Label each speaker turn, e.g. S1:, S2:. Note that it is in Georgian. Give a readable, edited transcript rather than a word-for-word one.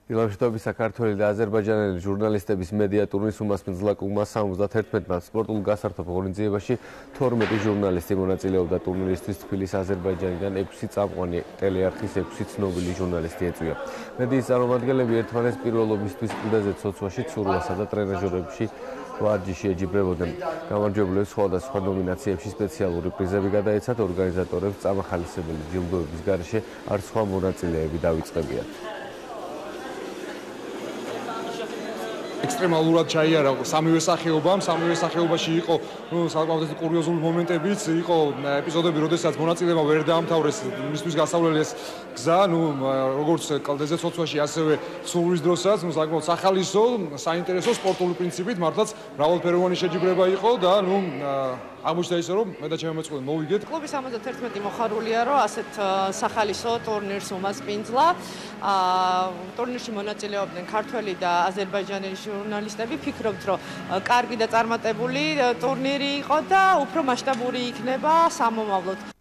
S1: ილაშტობის საქართველოს და აზერბაიჯანელი ჟურნალისტების მედია ტურნირის უმასპინძლა კლუბმა 71 სპორტულ გასართობ ღონისძიებაში 12 ჟურნალისტი მონაწილეობდა ტურნირისთვის. თბილისის აზერბაიჯანიდან 6 წამყვანი ტელეარხის 6 ცნობილი ჟურნალისტი ეწვია. მედიის წარმომადგენლები ერთმანეთს პირველობისთვის კლდეზე, ცოცვაში, ცურვასა და ტრენაჟერებში ვარჯიში შეჯიბრებოდნენ. გამარჯვებულებს სხვადასხვა ნომინაციებში სპეციალური პრიზები გადაეცათ. ორგანიზატორებს წამახალისებელი ჯილდოების გარეშე არც სხვა მონაწილეები დავიწყებიათ.
S2: ექსტრემალურად ჩაიარა სამივე სახეობაში იყო საკმაოდ კურიოზული მომენტებიც, იყო ეპიზოდები, როდესაც მონაწილეებმა ვერ დაამთავრეს მისთვის გასავლელი ეს გზა, როგორც კლდეზე ცოცვაში, ასევე ცურვის დროსაც, საკმაოდ სახალისო, საინტერესო სპორტული პრინციპით, მართლაც მრავალფეროვანი შეჯიბრება იყო და აღმოჩნდა ისე, რომ მე და ჩემი მოწყვლე მოვიგეთ.
S3: კლუბი 71 მოხარულია, რომ ასეთ სახალისო ტურნირს უმასპინძლა. ტურნირში მონაწილეობდნენ ქართველი და აზერბაიჯანელი ჟურნალისტები. ფიქრობთ, რომ კარგი და წარმატებული ტურნირი იყო და უფრო მასშტაბური იქნება სამომავლოდ.